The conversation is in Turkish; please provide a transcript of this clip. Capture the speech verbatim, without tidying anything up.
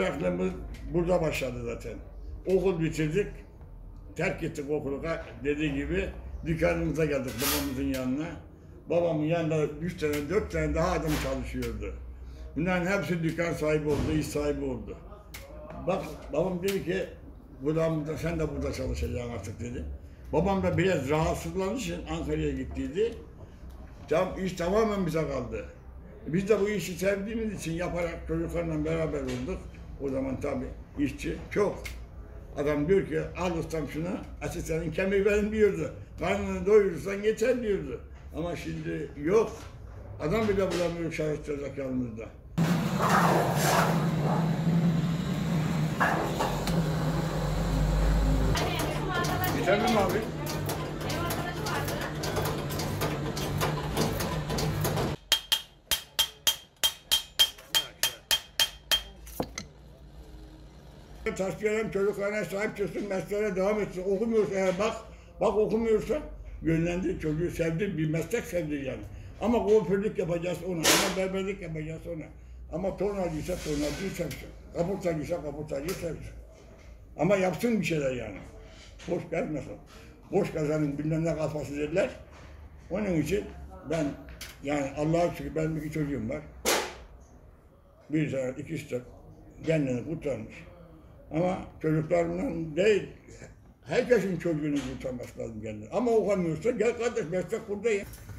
Çıraklığımız burada başladı zaten. Okul bitirdik, terk ettik okulu. Dediği gibi dükkanımıza geldik babamızın yanına. Babamın yanında üç tane, dört tane daha adam çalışıyordu. Bunların hepsi dükkan sahibi oldu, iş sahibi oldu. Bak babam dedi ki, burada sen de burada çalışacaksın artık dedi. Babam da biraz rahatsızlandığı için Ankara'ya gittiydi. Tam, iş tamamen bize kaldı. Biz de bu işi sevdiğimiz için yaparak çocuklarla beraber olduk. O zaman tabii işçi çok. Adam diyor ki al ustam şunu, asistanın kemiği benim diyordu. Karnını doyurursan yeter diyordu. Ama şimdi yok. Adam bile bulamıyor çalıştıracak yanımızda. Yeter mi abi? Taşlayan çocuklarına sahip çıksın, mesleğe devam etsin. Okumuyorsa eğer bak, bak okumuyorsa yönlendir, çocuğu sevdir, bir meslek sevdir yani. Ama kuaförlük yapacağız ona, ama berberlik yapacağız ona. Ama tornacıysa tornacıyı sevsin, kaportacıysa kaportacıyı sevsin. Ama yapsın bir şeyler yani. Boş gezmesin. Boş kazanın bilmem ne kafası dediler. Onun için ben, yani Allah'a şükür benim iki çocuğum var. Bir tane, ikisi de kendini kurtarmış. Ama çocuklarımdan değil, herkesin çocuğunu kurtarması lazım kendini. Ama okamıyorsa gel kardeş meslek burada ya.